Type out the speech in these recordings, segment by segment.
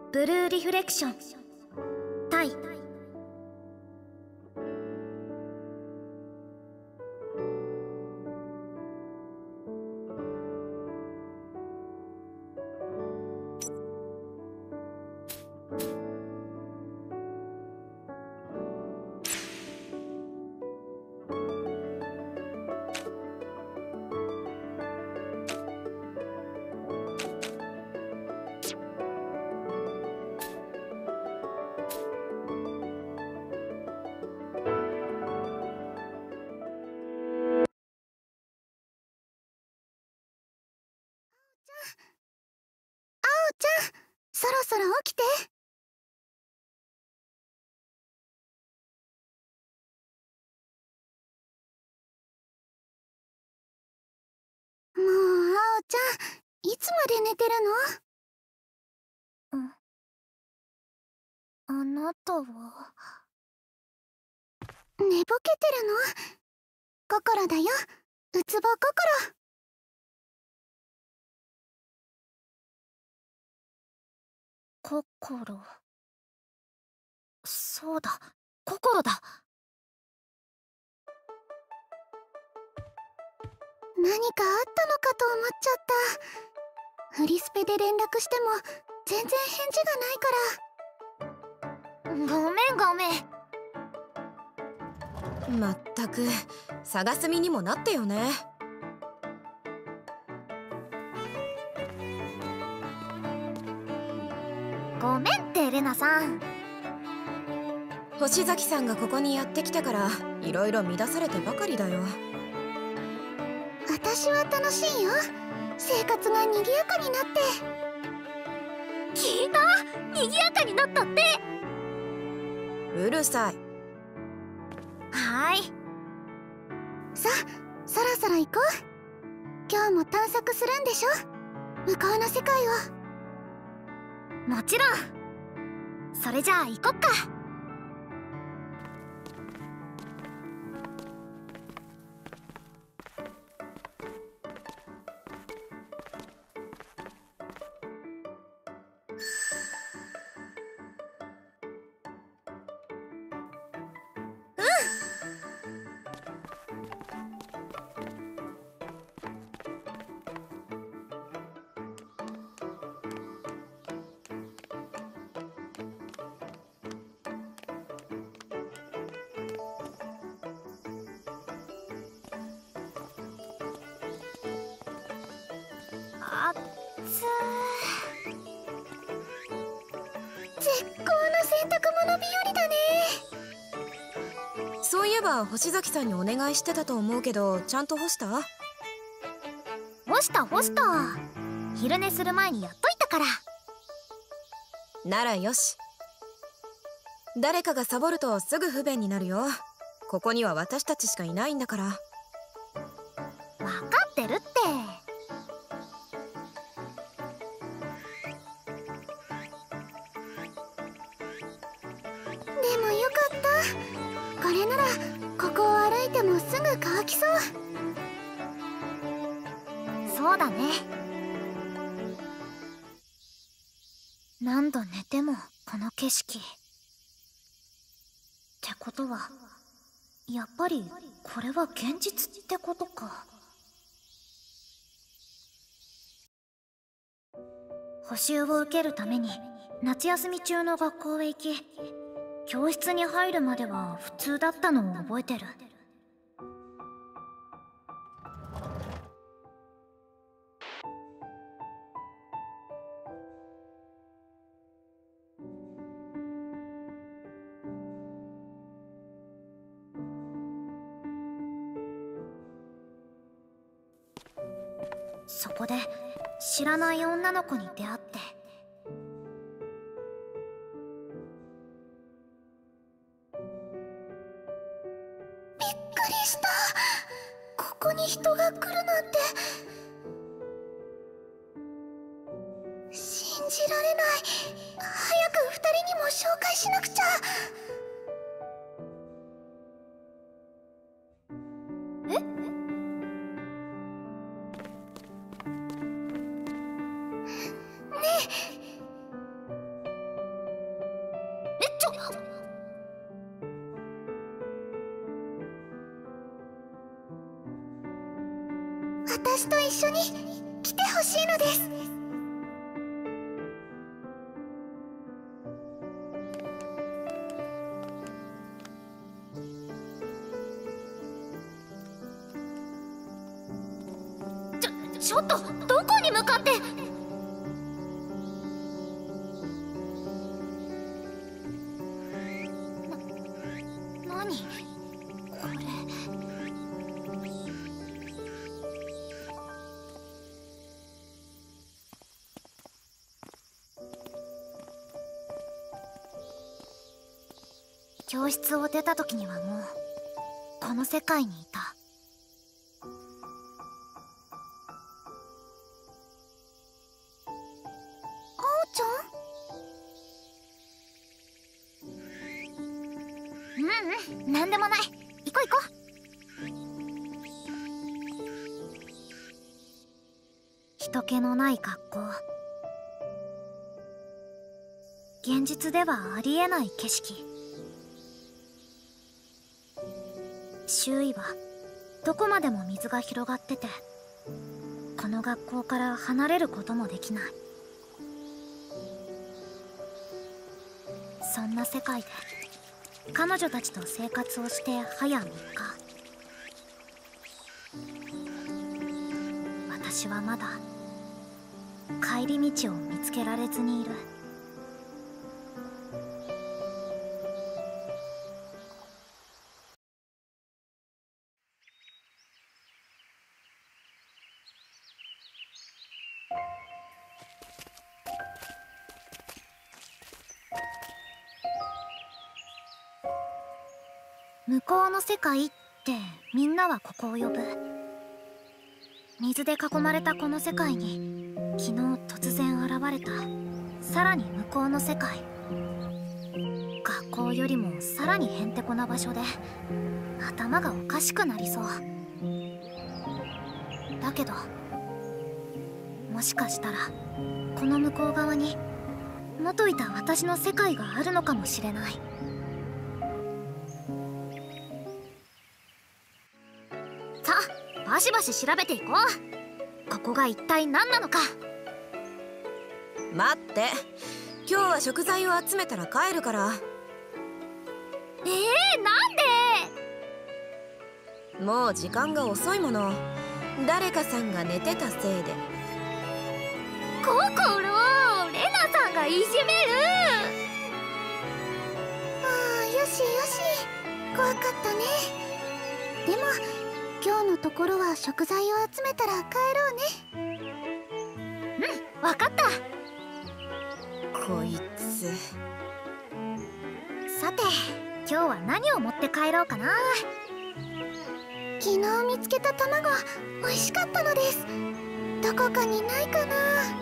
ブルーリフレクション対ちゃん、そろそろ起きて。もう、あおちゃん、いつまで寝てるの？あなたは寝ぼけてるの？心だよ、うつぼ心。 心。そうだ、心だ。 何かあったのかと思っちゃった。フリスペで連絡しても全然返事がないから。 ごめんごめん。 まったく探す身にもなってよね。 ごめんってレナさん。 星崎さんがここにやってきてからいろいろ乱されてばかりだよ。 私は楽しいよ、生活が賑やかになって。 聞いた？賑やかになったって。 うるさい。 はーい。 さあ、そろそろ行こう。今日も探索するんでしょ、向こうの世界を。 もちろん。それじゃあ行こっか。あっつー。 絶好の洗濯物日和だね。 そういえば星崎さんにお願いしてたと思うけど、ちゃんと干した？ 干した干した。昼寝する前にやっといたから。 ならよし。誰かがサボるとすぐ不便になるよ。ここには私たちしかいないんだから。 分かってるって。 でもよかった、これならここを歩いてもすぐ乾きそう。 そうだね。何度寝てもこの景色ってことは、やっぱりこれは現実ってことか。補習を受けるために夏休み中の学校へ行き、教室に入るまでは普通だったのを覚えてる。そこで知らない女の子に出会って。 びっくりした、ここに人が来るなんて。信じられない。早く2人にも紹介しなくちゃ。 私と一緒に来てほしいのです。 ちょっとどこに向かって。何これ。教室を出た時にはもうこの世界にいた。なんでもない。行こう行こう。人気のない学校。現実ではありえない景色。周囲はどこまでも水が広がってて、この学校から離れることもできない。そんな世界で彼女たちと生活をして早3日。私はまだ帰り道を見つけられずにいる。向こうの世界ってみんなはここを呼ぶ。水で囲まれたこの世界に昨日突然現れたさらに向こうの世界。学校よりもさらにへんてこな場所で頭がおかしくなりそう。だけどもしかしたらこの向こう側に元いた私の世界があるのかもしれない。さあバシバシ調べていこう。ここが一体何なのか。 待って、今日は食材を集めたら帰るから。 なんで？ もう時間が遅いもの。誰かさんが寝てたせいで。 ココロ、レナさんがいじめる。 ああ、よしよし、怖かったね。でも今日のところは食材を集めたら帰ろうね。 うん、わかった。 こいつ。 さて今日は何を持って帰ろうかな。 昨日見つけた卵美味しかったのです。どこかにないかな。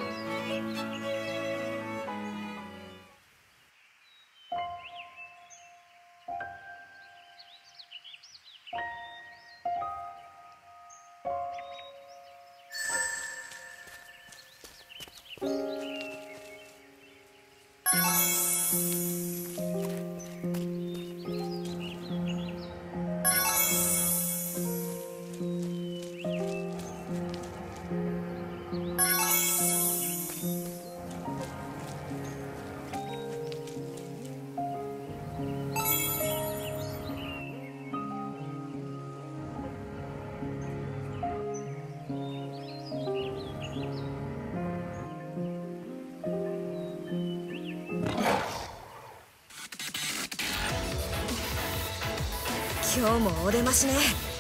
今日もお出ましね。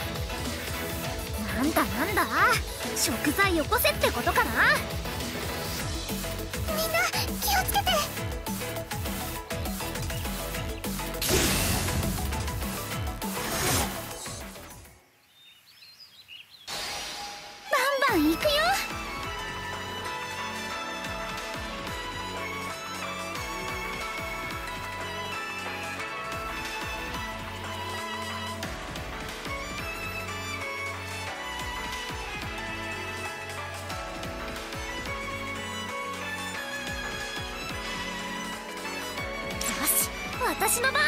なんだなんだ、食材よこせってことかな。 みんな気をつけて。バンバン行くよ。 私の番。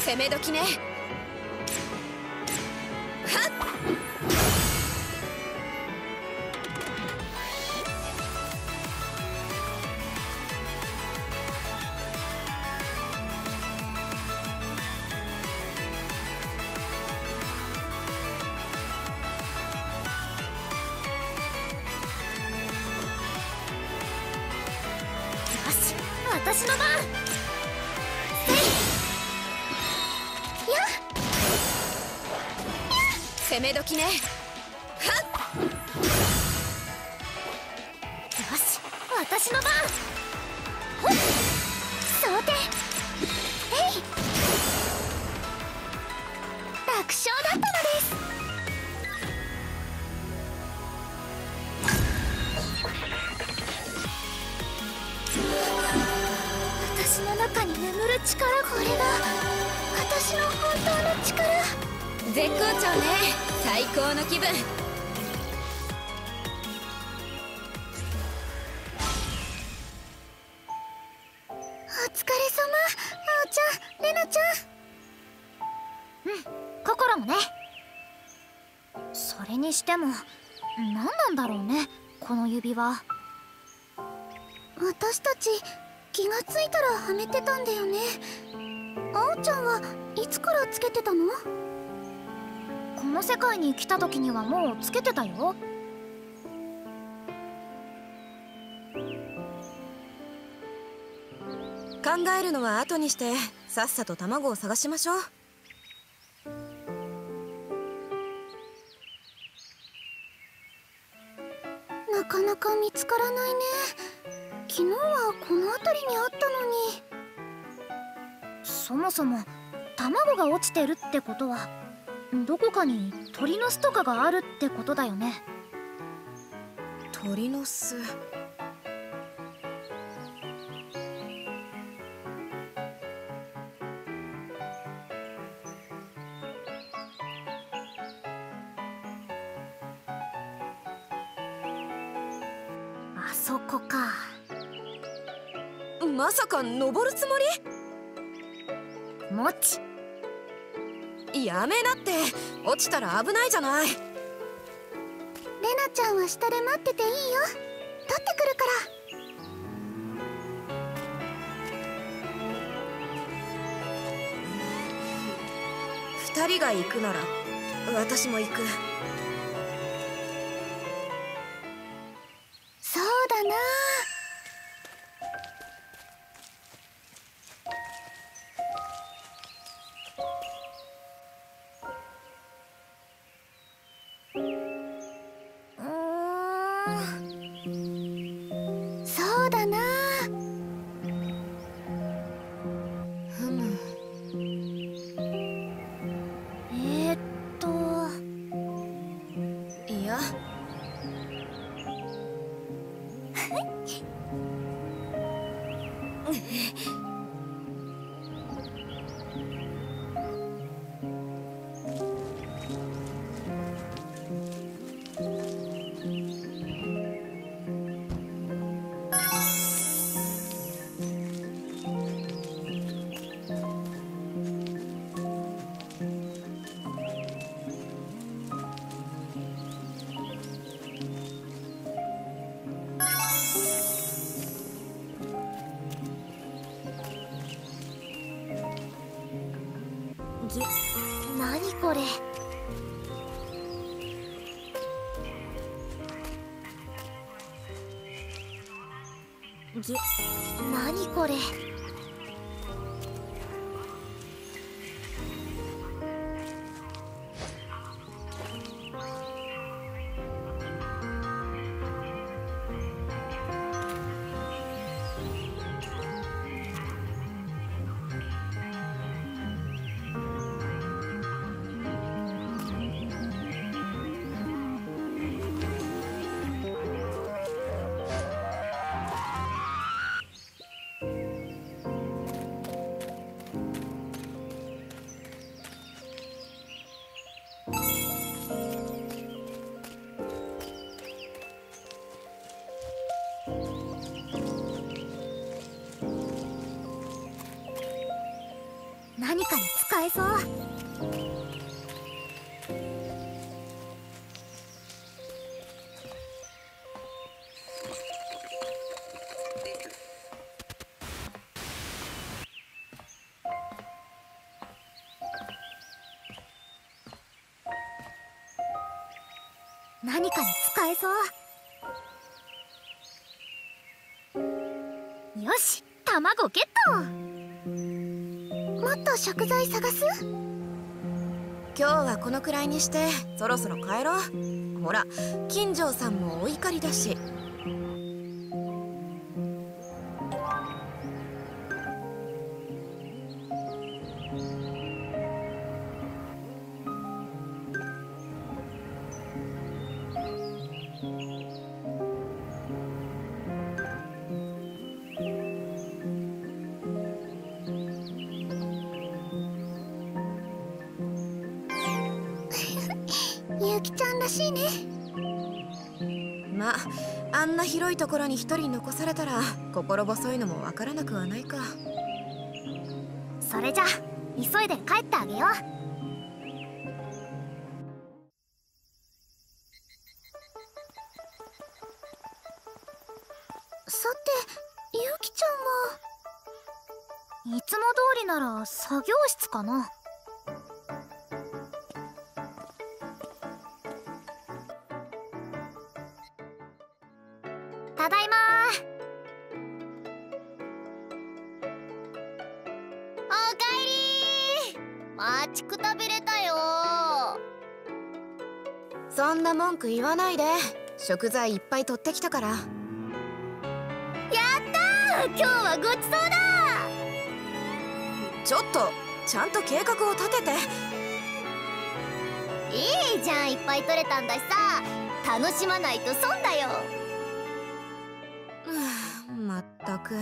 攻め時ね。はっ。 私の番。 攻め時ね。はっ。 よし、私の番。ほっ、蒼天。えい。楽勝だったのです。私の中に眠る力、これが私の本当の力。 絶好調ね。最高の気分。 お疲れ様、あおちゃん、レナちゃん。心もね。それにしても何なんだろうね、この指輪。 私たち気がついたらはめてたんだよね。あおちゃんはいつからつけてたの？ この世界に来た時にはもうつけてたよ。 考えるのは後にしてさっさと卵を探しましょう。 なかなか見つからないね。昨日はこの辺りにあったのに。 そもそも卵が落ちてるってことはどこかに鳥の巣とかがあるってことだよね。 鳥の巣。 あそこか。 まさか登るつもり？ もち。 やめなって、落ちたら危ないじゃない。 レナちゃんは下で待ってていいよ。取ってくるから。 2人が行くなら私も行く。 そうだな。そうだな。 ふむ。いや。 何これ。何これ。 えそう。何かに使えそう。よし、卵ゲット。 もっと食材探す？ 今日はこのくらいにしてそろそろ帰ろう。ほら、金城さんもお怒りだし。 ゆうきちゃんらしいね。 まあ、あんな広いところに一人残されたら心細いのもわからなくはないか。 それじゃ急いで帰ってあげよう。 さて、ゆうきちゃんは。 いつも通りなら作業室かな。ただいまおかえりー。待ちくたびれたよ。 そんな文句言わないで。食材いっぱい取ってきたから。 やったー、今日はごちそうだ。 ちょっとちゃんと計画を立てて。 いいじゃん、いっぱい取れたんだしさ。楽しまないと損だよ。 まったく。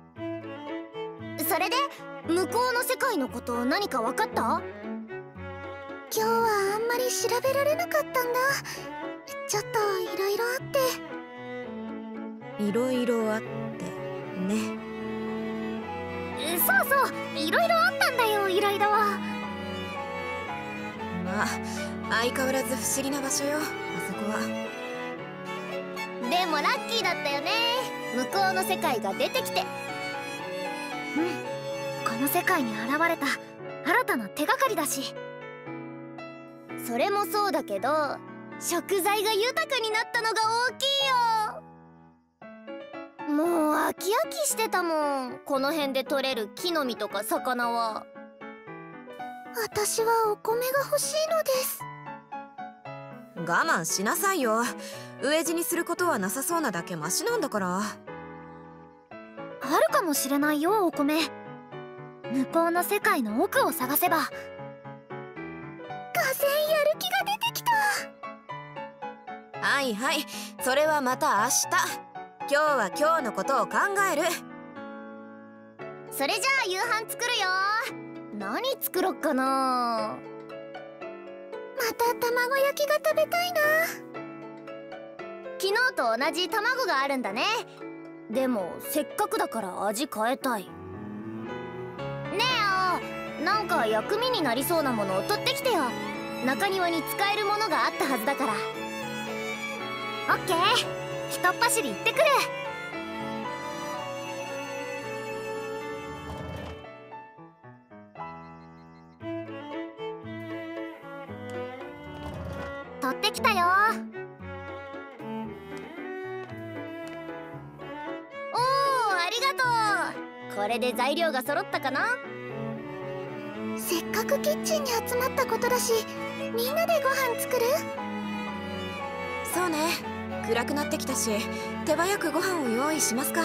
それで向こうの世界のこと何か分かった？今日はあんまり調べられなかったんだ。ちょっといろいろあって。 いろいろあってね。 そうそう、いろいろあったんだよ、いろいろ。 まあ、相変わらず不思議な場所よ、あそこは。 でもラッキーだったよね、向こうの世界が出てきて。 この世界に現れた新たな手がかりだし。 それもそうだけど、食材が豊かになったのが大きいよ。もう飽き飽きしてたもん、この辺で採れる木の実とか魚は。私はお米が欲しいのです。 我慢しなさいよ。飢え死にすることはなさそうなだけマシなんだから。 あるかもしれないよ、お米。向こうの世界の奥を探せば。 がぜんやる気が出てきた。 はいはい、それはまた明日。今日は今日のことを考える。 それじゃあ夕飯作るよ。何作ろっかな。また卵焼きが食べたいな。昨日と同じ卵があるんだね。でもせっかくだから味変えたい。ねえ、なんか薬味になりそうなものを取ってきてよ。中庭に使えるものがあったはずだから。 オッケー、ひとっ走り行ってくる。取ってきたよ。 おー、ありがとう。これで材料が揃ったかな。せっかくキッチンに集まったことだし、みんなでご飯作る？ そうね、暗くなってきたし手早くご飯を用意しますか。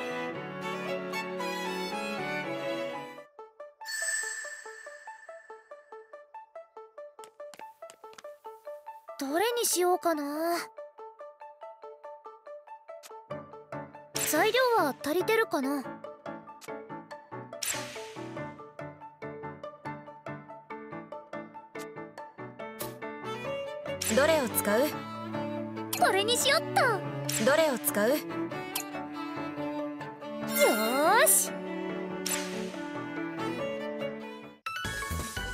どれにしようかな。材料は足りてるかな。 どれを使う？ これにしよっと。 どれを使う？ よーし。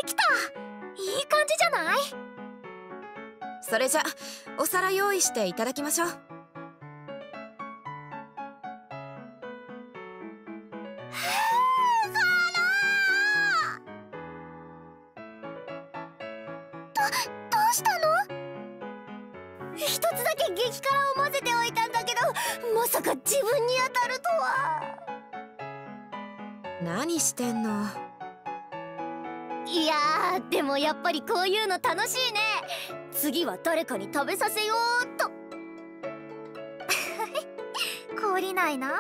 きた。いい感じじゃない？ それじゃお皿用意していただきましょう。 どうしたの？一つだけ激辛を混ぜておいたんだけど、まさか自分に当たるとは。 何してんの？ いやー、でもやっぱりこういうの楽しいね。次は誰かに食べさせようっと。 懲りないなあ。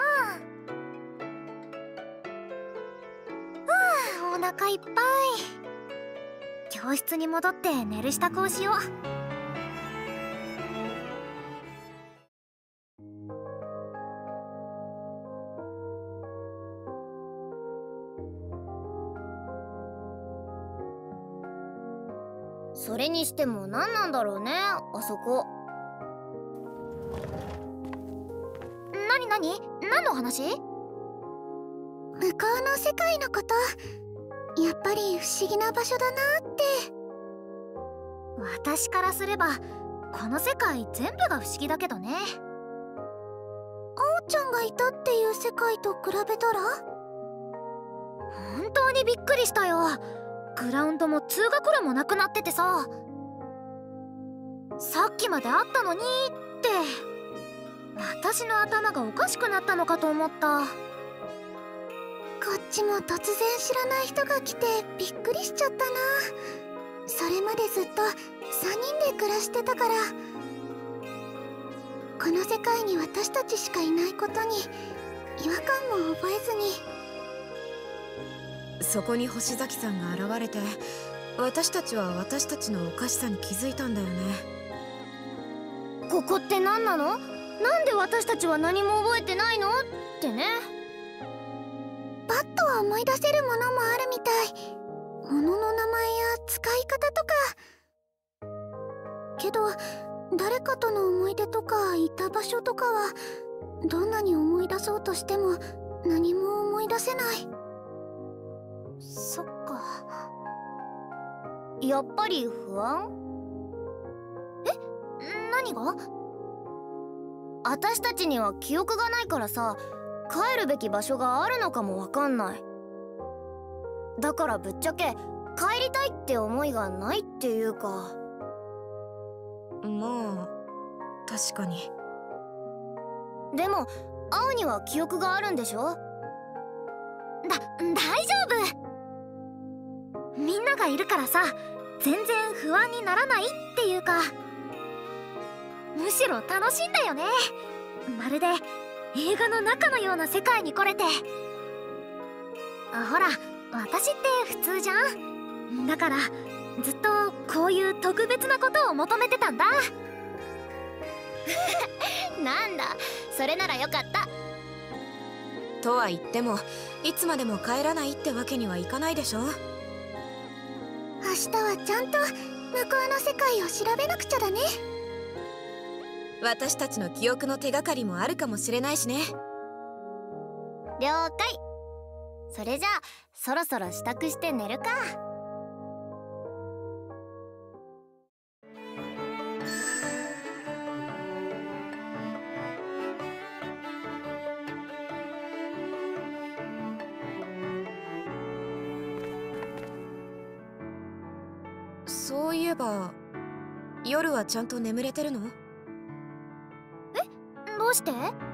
お腹いっぱい。教室に戻って寝る支度をしよう。 それにしても何なんだろうね、あそこ。 何の話？ 向こうの世界のこと、やっぱり不思議な場所だなって。 私からすればこの世界全部が不思議だけどね。 あおちゃんがいたっていう世界と比べたら？ 本当にびっくりしたよ。グラウンドも通学路もなくなっててさ、さっきまであったのにって。私の頭がおかしくなったのかと思った。 こっちも突然知らない人が来てびっくりしちゃったな。それまでずっと3人で暮らしてたから、この世界に私たちしかいないことに違和感も覚えずに。 そこに星崎さんが現れて、私たちは私たちのおかしさに気づいたんだよね。 ここって何なの？なんで私たちは何も覚えてないのってね。パッとは思い出せるものもあるみたい。物の名前や使い方とか。けど誰かとの思い出とかいた場所とかは、どんなに思い出そうとしても何も思い出せない。 そっか。 やっぱり不安？ 何が？ 私たちには記憶がないからさ、帰るべき場所があるのかもわかんない。だからぶっちゃけ帰りたいって思いがないっていうか。 まあ確かに。 でも青には記憶があるんでしょ？ 大丈夫。みんながいるからさ、全然不安にならないっていうか、むしろ楽しいんだよね。まるで映画の中のような世界に来れて。ほら、私って普通じゃん。だからずっとこういう特別なことを求めてたんだ。 なんだ、それならよかった。 とは言ってもいつまでも帰らないってわけにはいかないでしょ。 明日はちゃんと向こうの世界を調べなくちゃだね。 私たちの記憶の手がかりもあるかもしれないしね。 了解。それじゃあそろそろ支度して寝るか。 そういえば夜はちゃんと眠れてるの？ どうして？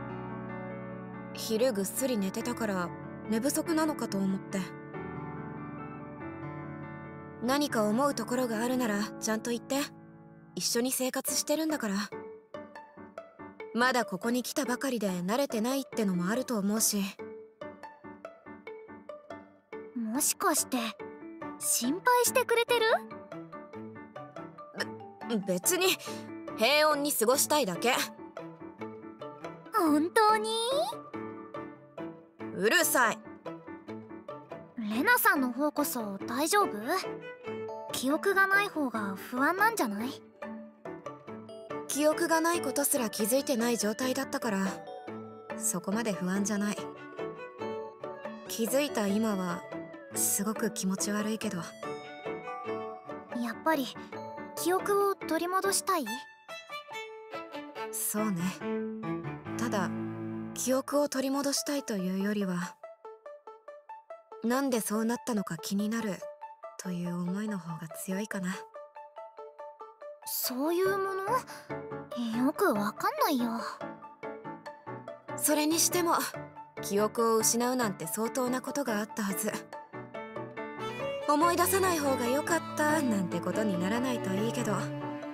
昼ぐっすり寝てたから寝不足なのかと思って。何か思うところがあるならちゃんと言って。一緒に生活してるんだから。まだここに来たばかりで慣れてないってのもあると思うし。 もしかして心配してくれてる？ 別に平穏に過ごしたいだけ。 本当に？ うるさい。 レナさんの方こそ大丈夫？記憶がない方が不安なんじゃない？ 記憶がないことすら気づいてない状態だったから、そこまで不安じゃない。気づいた今はすごく気持ち悪いけど。 ぱり記憶を取り戻したい？ そうね。ただ記憶を取り戻したいというよりは、なんでそうなったのか気になるという思いの方が強いかな。 そういうもの？よくわかんないよ。 それにしても記憶を失うなんて相当なことがあったはず。思い出さない方が良かったなんてことにならないといいけど。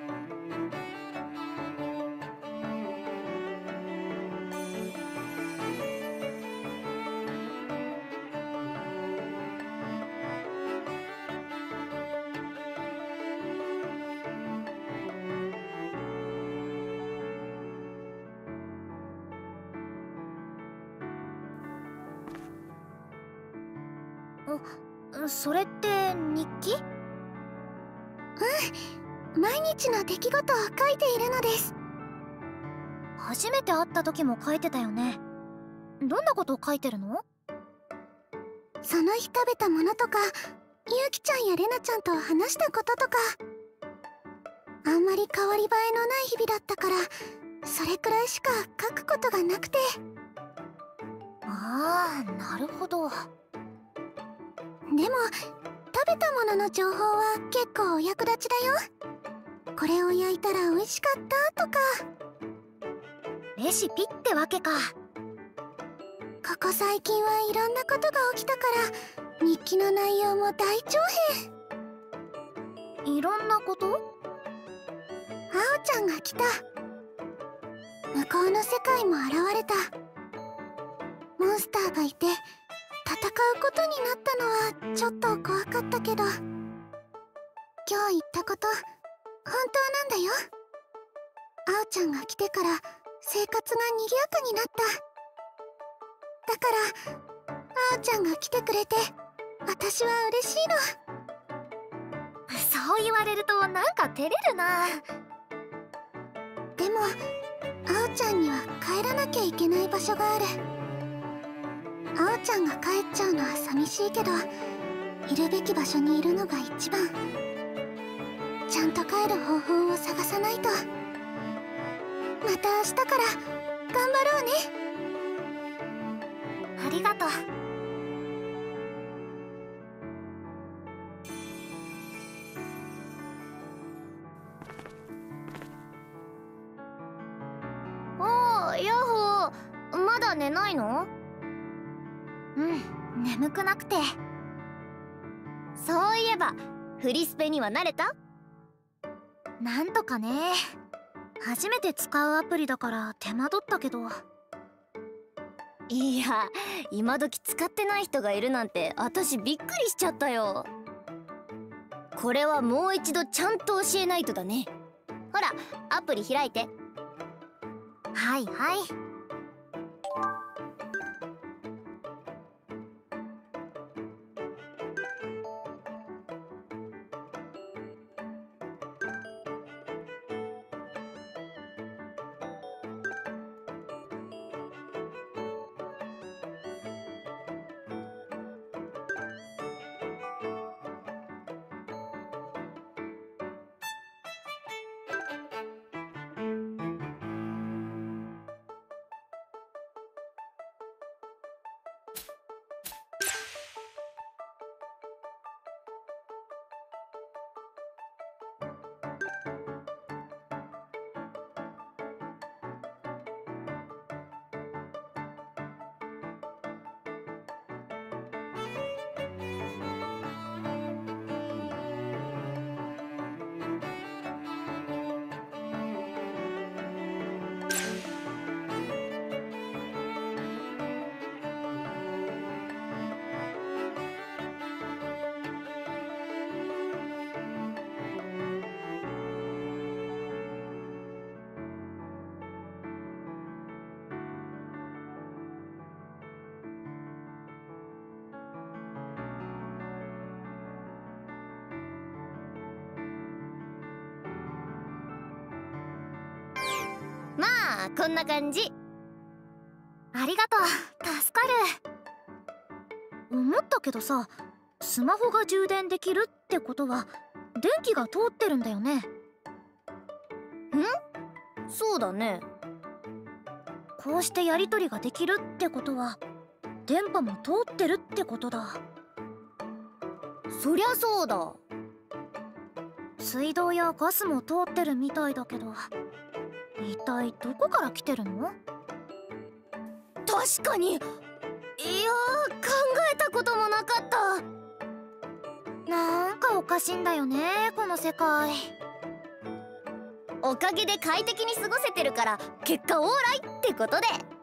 それって日記？ 毎日の出来事を書いているのです。 初めて会った時も書いてたよね。どんなことを書いてるの？ その日食べたものとか、ゆうきちゃんやれなちゃんと話したこととか。あんまり変わり映えのない日々だったから、それくらいしか書くことがなくて。 ああ、なるほど。 でも食べたものの情報は結構お役立ちだよ。これを焼いたら美味しかったとか。 レシピってわけか。 ここ最近はいろんなことが起きたから日記の内容も大長編。 いろんなこと？ あおちゃんが来た。向こうの世界も現れた。モンスターがいて戦うことになったのはちょっと怖かったけど、今日言ったこと本当なんだよ。あおちゃんが来てから生活が賑やかになった。だからあおちゃんが来てくれて私は嬉しいの。 そう言われるとなんか照れるな。 でもあおちゃんには帰らなきゃいけない場所がある。あおちゃんが帰っちゃうのは寂しいけど、いるべき場所にいるのが一番。ちゃんと帰る方法を探さないと。また明日から頑張ろうね。 ありがとう。 おー、ヤッホー。まだ寝ないの？ 眠くなくて。 そういえばフリスペには慣れた？ なんとかね。初めて使うアプリだから手間取ったけど。 いや、今時使ってない人がいるなんて私びっくりしちゃったよ。これはもう一度ちゃんと教えないとだね。ほら、アプリ開いて。 はいはい。 まあこんな感じ。 ありがとう。助かる。思ったけどさ、スマホが充電できるってことは電気が通ってるんだよね。 そうだね。 こうしてやり取りができるってことは電波も通ってるってことだ。 そりゃそうだ。 水道やガスも通ってるみたいだけど、一体どこから来てるの？ 確かに。いやー、考えたこともなかった。 なんかおかしいんだよね、この世界。 おかげで快適に過ごせてるから結果オーライってことで。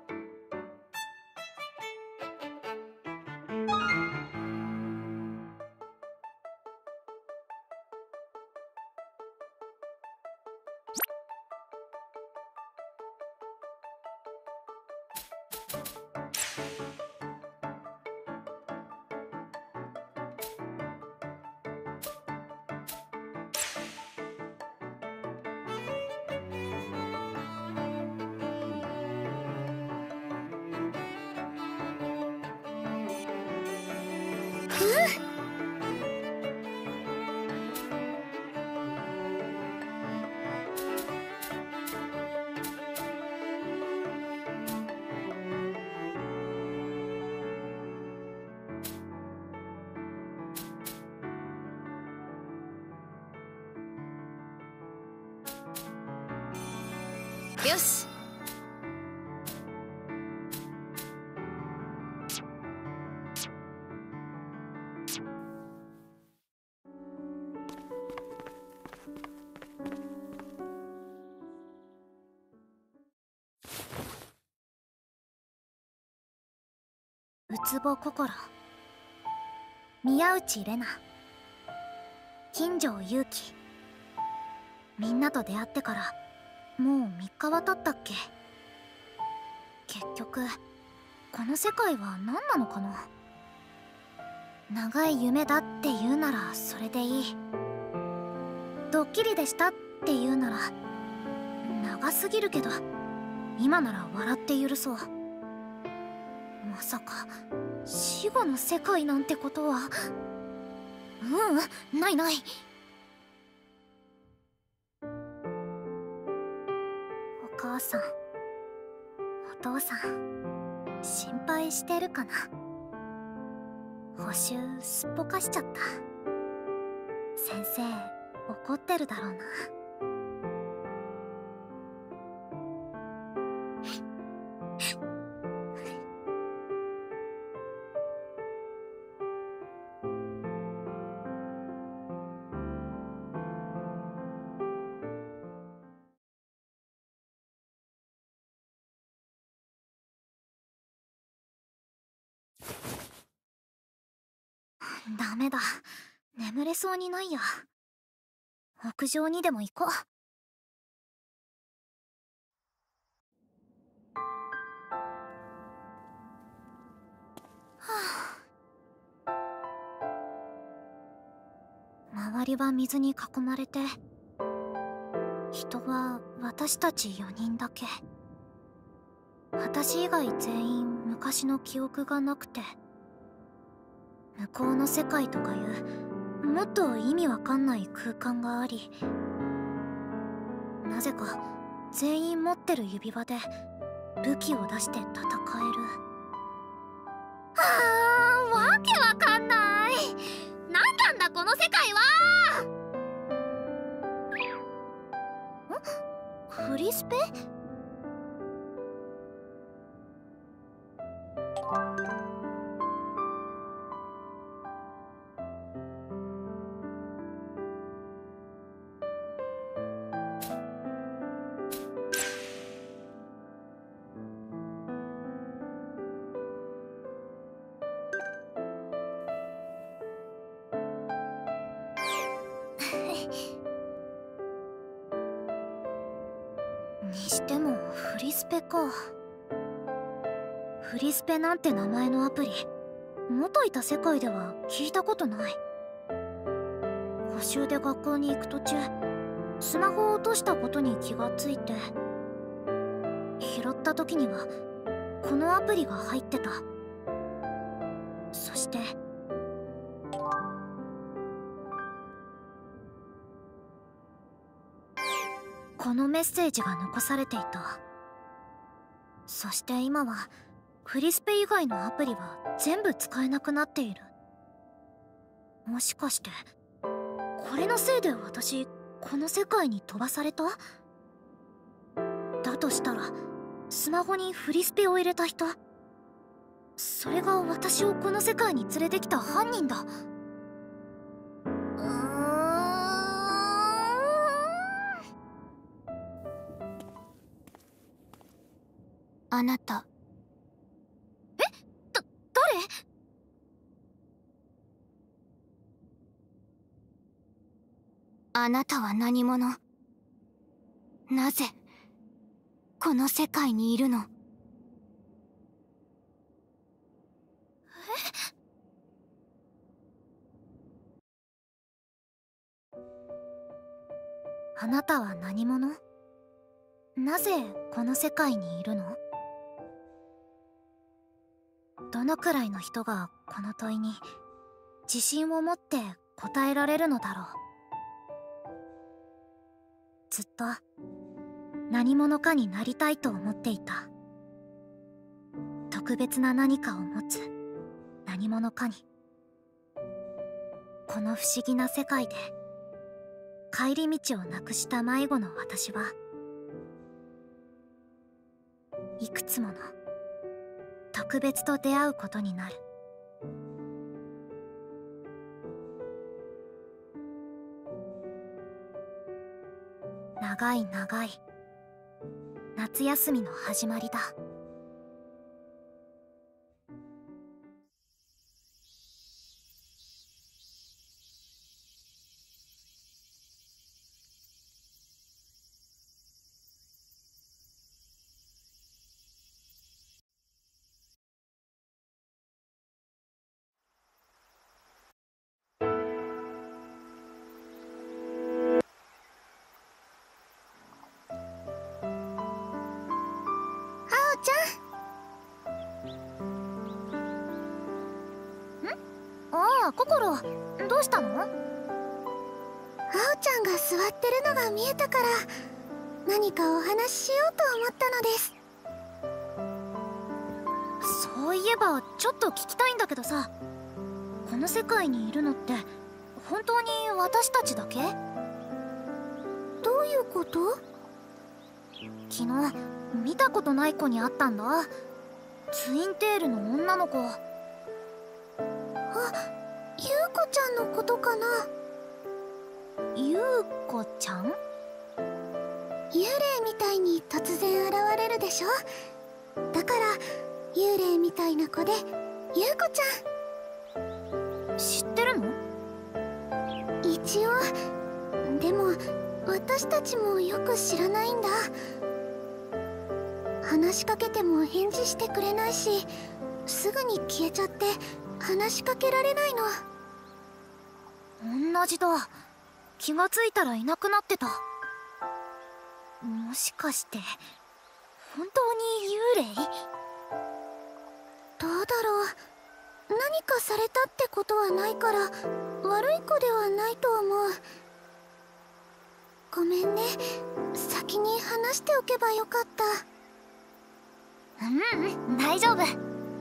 よし。 ウツボ心、宮内玲奈、金城勇気。みんなと出会ってからもう3日は経ったっけ。結局この世界は何なのかな。長い夢だって言うならそれでいい。ドッキリでしたって言うなら長すぎるけど今なら笑って許そう。まさか死後の世界なんてことは。ないない。お母さん、お父さん、心配してるかな。補習すっぽかしちゃった。先生怒ってるだろうな。ダメだ、眠れそうにないや。屋上にでも行こう。周りは水に囲まれて、人は私たち4人だけ。私以外全員昔の記憶がなくて、向こうの世界とかいうもっと意味わかんない空間があり、なぜか全員持ってる指輪で武器を出して戦える。わけわかんない。何なんだこの世界は。フリスペ？にしてもフリスペか。フリスペなんて名前のアプリ元いた世界では聞いたことない。補習で学校に行く途中スマホを落としたことに気がついて、拾った時にはこのアプリが入ってた。そしてこのメッセージが残されていた。そして今はフリスペ以外のアプリは全部使えなくなっている。もしかしてこれのせいで私この世界に飛ばされた？だとしたらスマホにフリスペを入れた人、それが私をこの世界に連れてきた犯人だ。 あなた。 誰？ あなたは何者？なぜこの世界にいるの？ あなたは何者？なぜこの世界にいるの？どのくらいの人がこの問いに自信を持って答えられるのだろう。ずっと何者かになりたいと思っていた。特別な何かを持つ何者かに。この不思議な世界で帰り道をなくした迷子の私は、いくつもの特別と出会うことになる。長い長い夏休みの始まりだ。ああ、ココロ、どうしたの？ あおちゃんが座ってるのが見えたから何かお話ししようと思ったのです。 そういえばちょっと聞きたいんだけどさ、この世界にいるのって本当に私たちだけ？ どういうこと？ 昨日見たことない子に会ったんだ。ツインテールの女の子。 ゆうこちゃんのことかな？ ゆうこちゃん？ 幽霊みたいに突然現れるでしょ。だから幽霊みたいな子でゆうこちゃん。知ってるの？ 一応。でも私たちもよく知らないんだ。話しかけても返事してくれないし、すぐに消えちゃって話しかけられないの。 同じだ。気がついたらいなくなってた。もしかして本当に幽霊？ どうだろう。何かされたってことはないから悪い子ではないと思う。ごめんね、先に話しておけばよかった。 大丈夫。 ね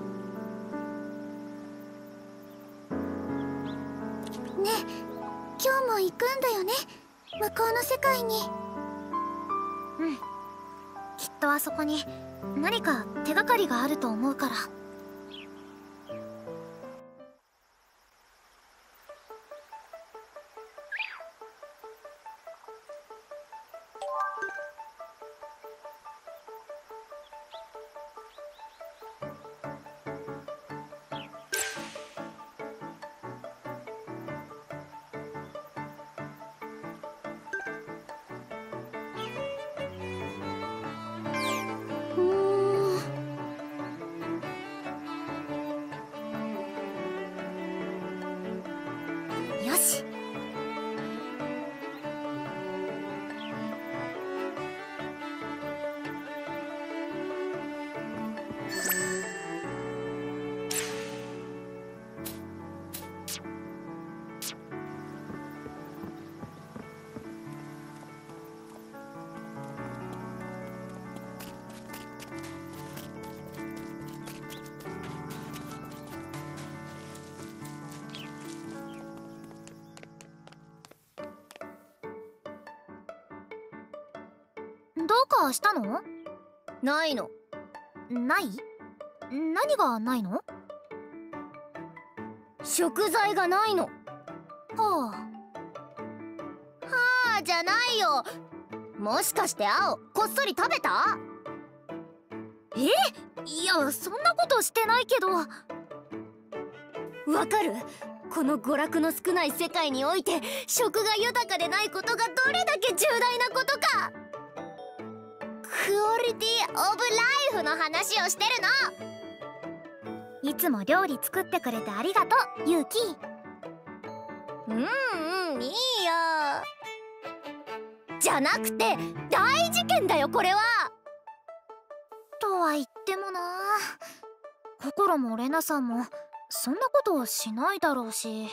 え、今日も行くんだよね、向こうの世界に。 きっとあそこに何か手がかりがあると思うから。よし。 どうかしたの？ ないの。 ない？何がないの？ 食材がないの。 はあじゃないよ。もしかして青こっそり食べた？ いや、そんなことしてないけど。 わかる？この娯楽の少ない世界において食が豊かでないことがどれだけ重大なことか。クオリティオブライフの話をしてるの。いつも料理作ってくれてありがとう、ユウキ。 いいよ。じゃなくて大事件だよこれは。 とは言ってもな、心もレナさんもそんなことをしないだろうし。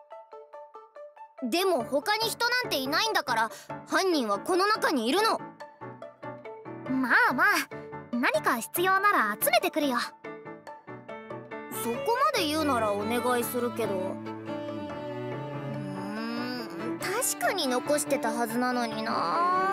でも他に人なんていないんだから、犯人はこの中にいるの。 まあまあ、何か必要なら集めてくるよ。 そこまで言うならお願いするけど。確かに残してたはずなのにな。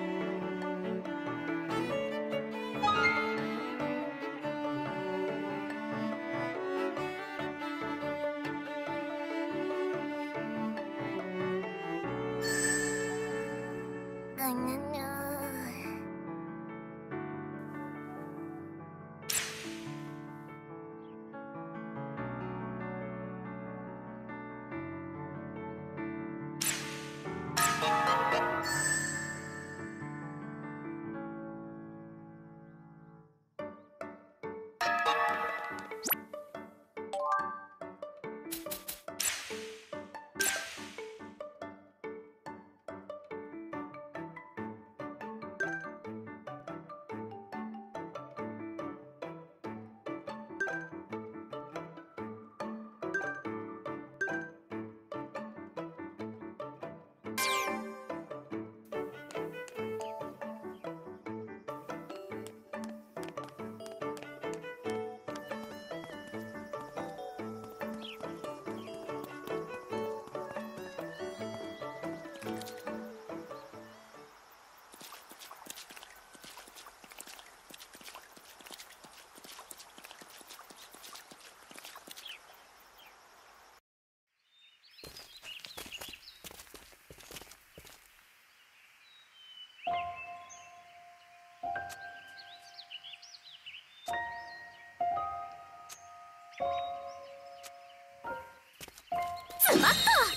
つまった。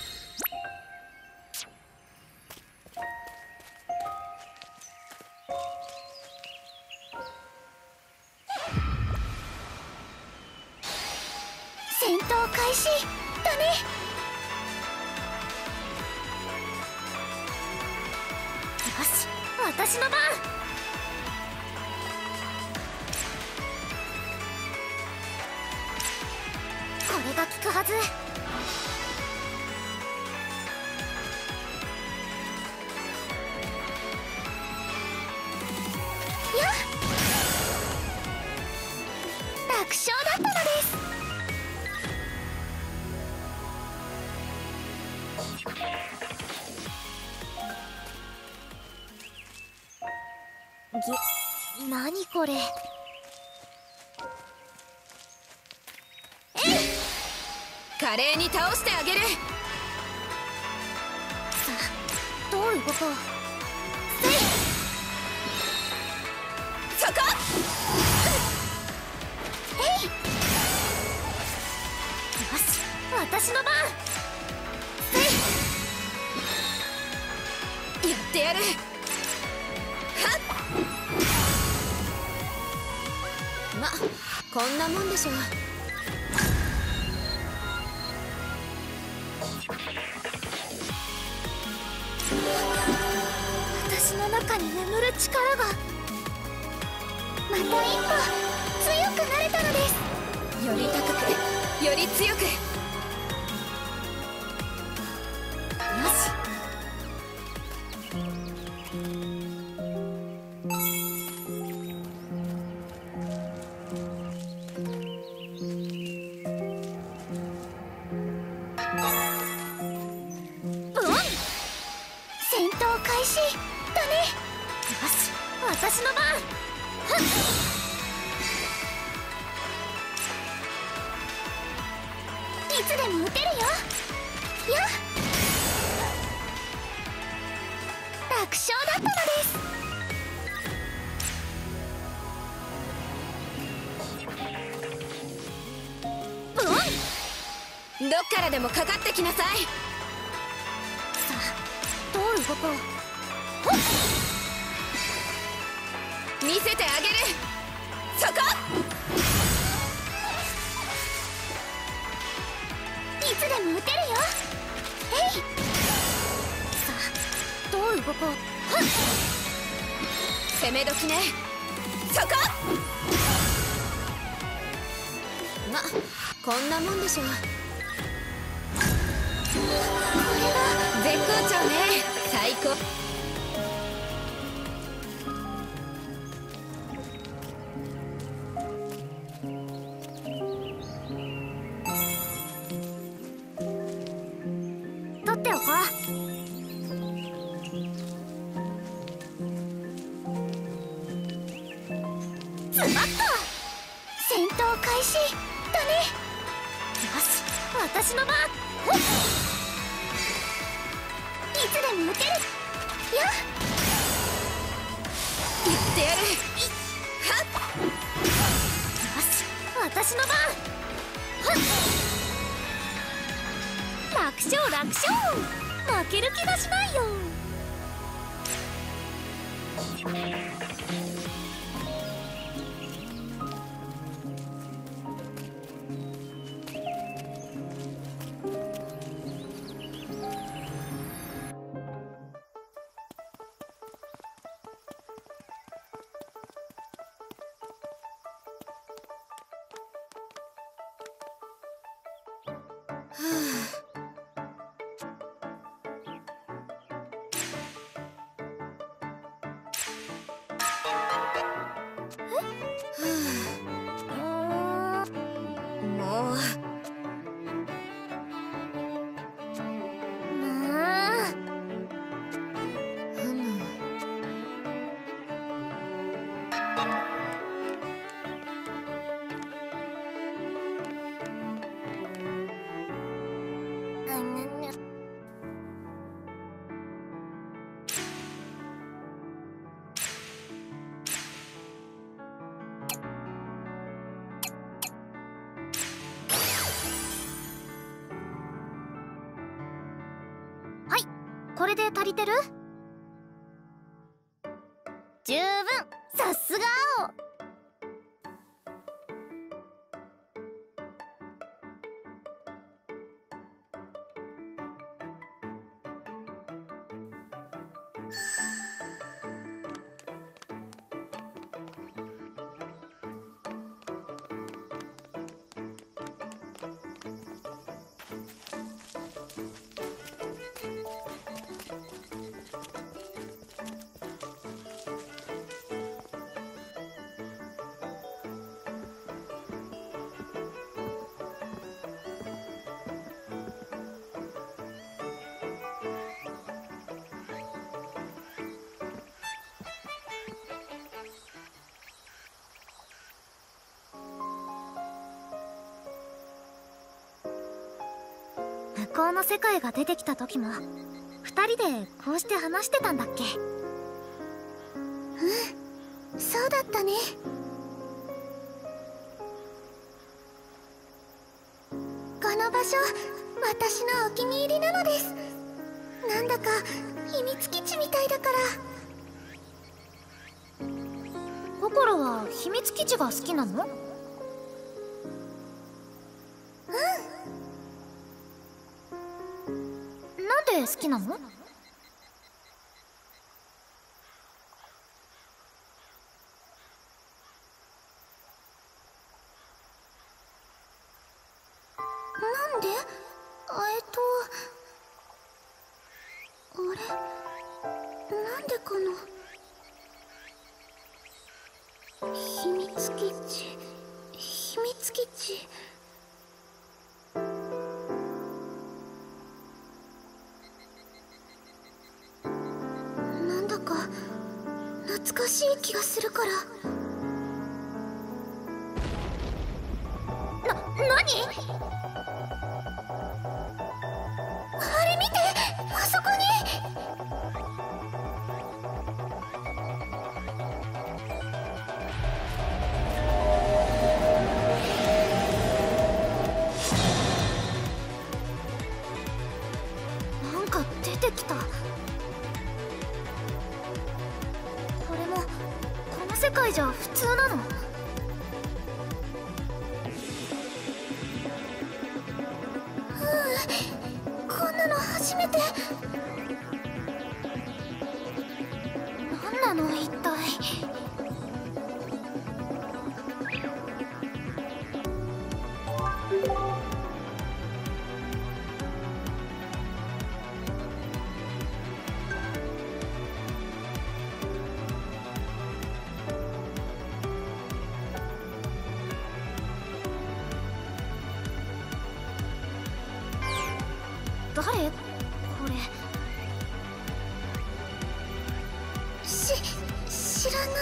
戦闘開始だね。 よし、私の番。これが効くはず。 楽勝だったのです。 何これ。 華麗に倒してあげる。 さあ、どういうこと？ そこ！ よし、私の番。 やってやる。はっ。ま、こんなもんでしょう。 私の中に眠る力がまた一歩強くなれたのです。 より高く、より強く。よし。 戦闘開始だね。 よし、 私の番。 いつでも撃てるよ。やっ、楽勝だったのです。 どっからでもかかってきなさい。 さあ、どう動こう。 見せてあげる。そこ。 いつでも撃てるよ。えい。 さあ、どう動こう。 攻め時ね。そこ。ま、こんなもんでしょう。絶好調ね。最高。 取っておこう。 ズバッと戦闘開始だね。 よし、私の番。 いつでも撃てるよ。 言ってやる。 よし、私の番。楽勝楽勝。負ける気がしないよ。 もう。ふむ。 これで足りてる？ 十分。さすが青。 向こうの世界が出てきた時も二人でこうして話してたんだっけ？ そうだったね。この場所、私のお気に入りなのです。なんだか秘密基地みたいだから。 心は秘密基地が好きなの？なんで好きなの？ なんで？なんでこの秘密基地。なんだか懐かししい気がするから。 何？ あれ見て、あそこに。 なんか出てきた。これもこの世界じゃ普通なの？ こんなの初めて。 何なの一体。誰？これ。 知らない。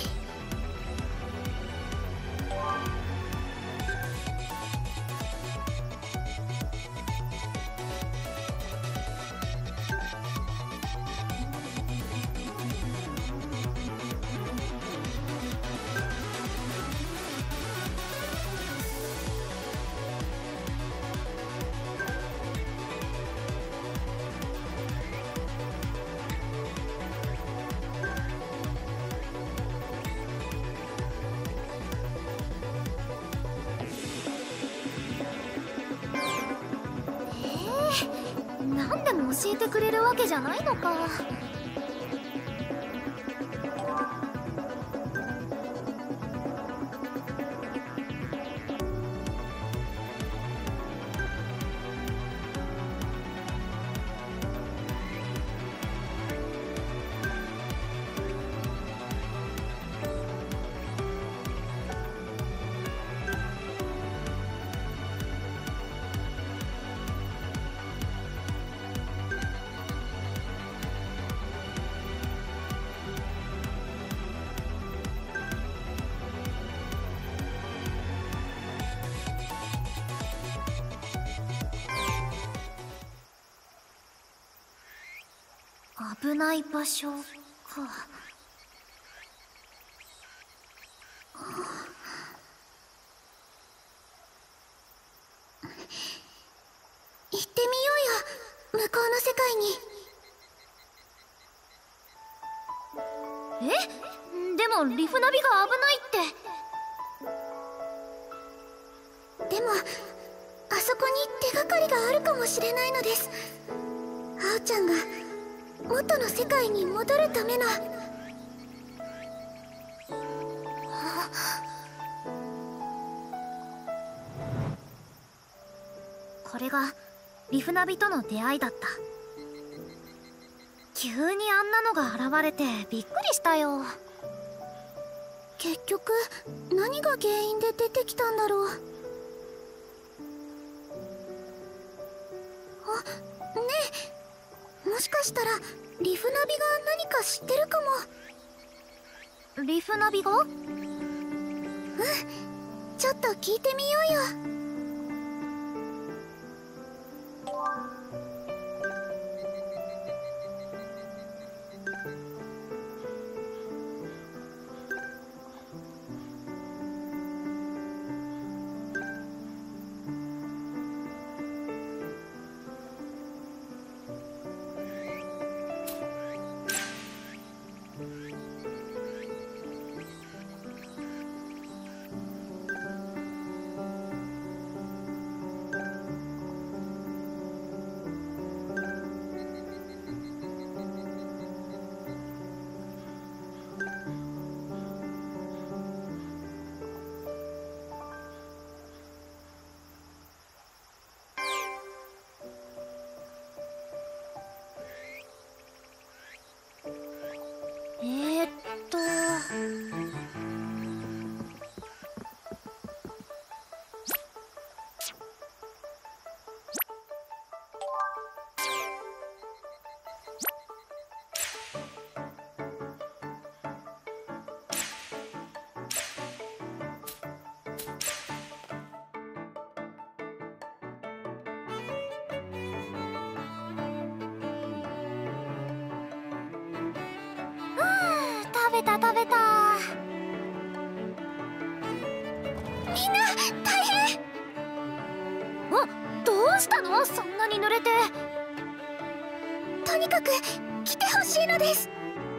何でも教えてくれるわけじゃないのか。危ない場所か。 行ってみようよ、向こうの世界に。 でもリフナビが危ないって。 でもあそこに手がかりがあるかもしれないのです。あおちゃんが元の世界に戻るための。 これがリフナビとの出会いだった。急にあんなのが現れてびっくりしたよ。 結局何が原因で出てきたんだろう。あ、ねえ、もしかしたらリフナビが何か知ってるかも。 リフナビが？ ちょっと聞いてみようよ。 うしたの？そんなに濡れて。 とにかく来てほしいのです。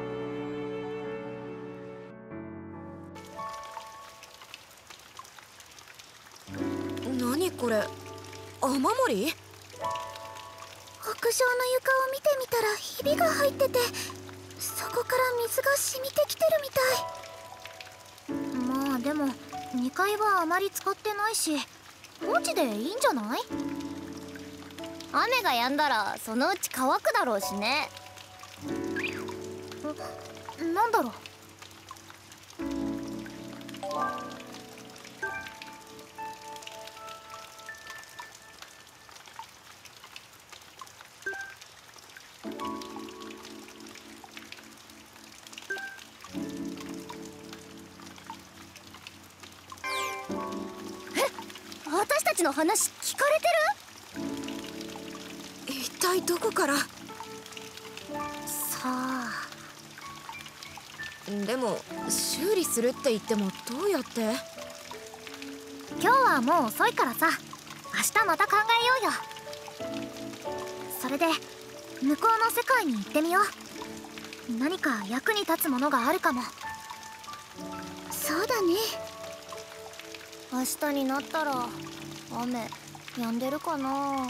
何これ、雨漏り？ 屋上の床を見てみたらひびが入ってて、そこから水が染みてきてるみたい。 まあでも2階はあまり使ってないし、放置でいいんじゃない？ 雨が止んだらそのうち乾くだろうしね。 なんだろう。 私たちの話聞かれてる？ 一体どこから？ さあ。 でも修理するって言ってもどうやって？ 今日はもう遅いからさ、明日また考えようよ。それで向こうの世界に行ってみよう。何か役に立つものがあるかも。 そうだね。 明日になったら雨止んでるかな。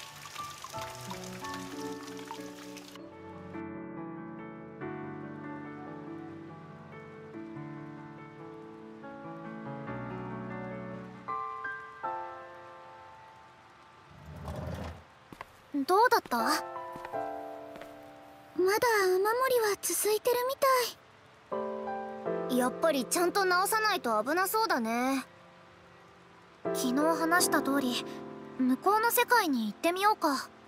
どうだった？ まだ雨漏りは続いてるみたい。 やっぱりちゃんと直さないと危なそうだね。 昨日話した通り向こうの世界に行ってみようか。